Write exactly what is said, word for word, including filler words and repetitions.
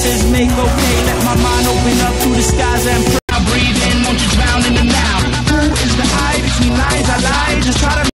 promises make okay. Let my mind open up to the skies and